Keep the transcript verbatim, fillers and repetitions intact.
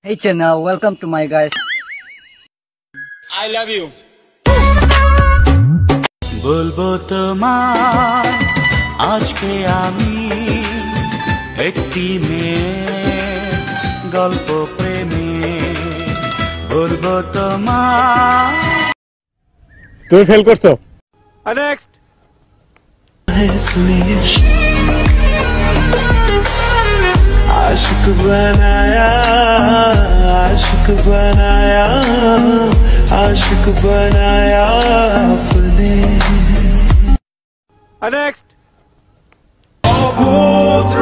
Hey channel, welcome to my guys. I love you. বলবো তোমার আজকে আমি একটি মেয়ের গল্প প্রেমে বলবো তোমার। তুমি ফেল করছো। নেক্সট आशिक बनाया आशिक बनाया आशिक बनाया अपने नेक्स्ट।